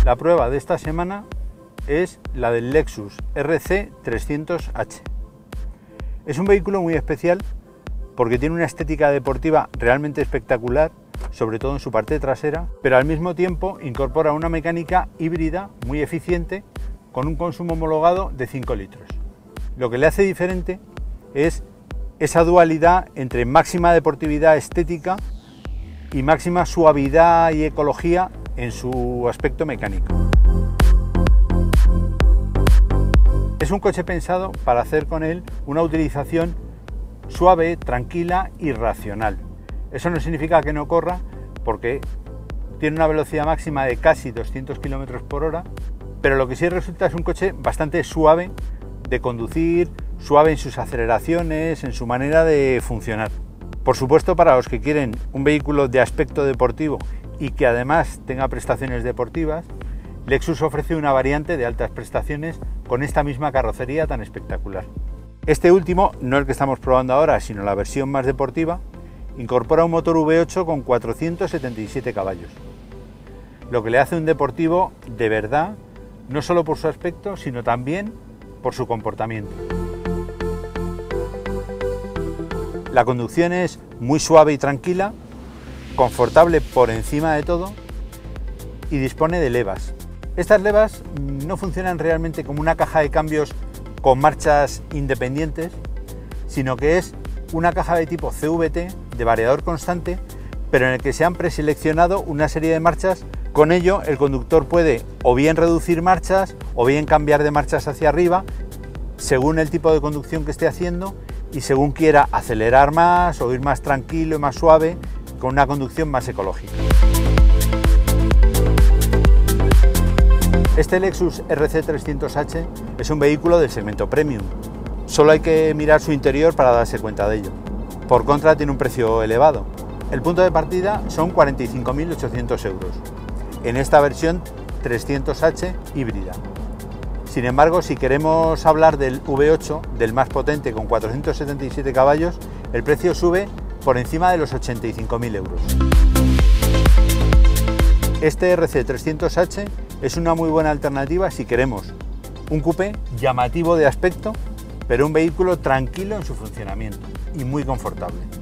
La prueba de esta semana es la del Lexus RC 300H. Es un vehículo muy especial porque tiene una estética deportiva realmente espectacular, sobre todo en su parte trasera, pero al mismo tiempo incorpora una mecánica híbrida muy eficiente con un consumo homologado de 5 litros. Lo que le hace diferente es esa dualidad entre máxima deportividad estética y máxima suavidad y ecología en su aspecto mecánico. Es un coche pensado para hacer con él una utilización suave, tranquila y racional. Eso no significa que no corra, porque tiene una velocidad máxima de casi 200 km por hora, pero lo que sí resulta es un coche bastante suave de conducir, suave en sus aceleraciones, en su manera de funcionar. Por supuesto, para los que quieren un vehículo de aspecto deportivo y que además tenga prestaciones deportivas, Lexus ofrece una variante de altas prestaciones con esta misma carrocería tan espectacular. Este último, no el que estamos probando ahora, sino la versión más deportiva, incorpora un motor V8 con 477 caballos, lo que le hace un deportivo de verdad, no solo por su aspecto, sino también por su comportamiento. La conducción es muy suave y tranquila, confortable por encima de todo y dispone de levas. Estas levas no funcionan realmente como una caja de cambios con marchas independientes, sino que es una caja de tipo CVT de variador constante, pero en el que se han preseleccionado una serie de marchas. Con ello el conductor puede o bien reducir marchas o bien cambiar de marchas hacia arriba según el tipo de conducción que esté haciendo y según quiera acelerar más o ir más tranquilo y más suave con una conducción más ecológica. Este Lexus RC 300H es un vehículo del segmento premium. Solo hay que mirar su interior para darse cuenta de ello. Por contra, tiene un precio elevado. El punto de partida son 45.800 euros en esta versión 300H híbrida. Sin embargo, si queremos hablar del V8, del más potente con 477 caballos, el precio sube por encima de los 85.000 euros. Este RC 300H es una muy buena alternativa si queremos un coupé llamativo de aspecto, pero un vehículo tranquilo en su funcionamiento y muy confortable.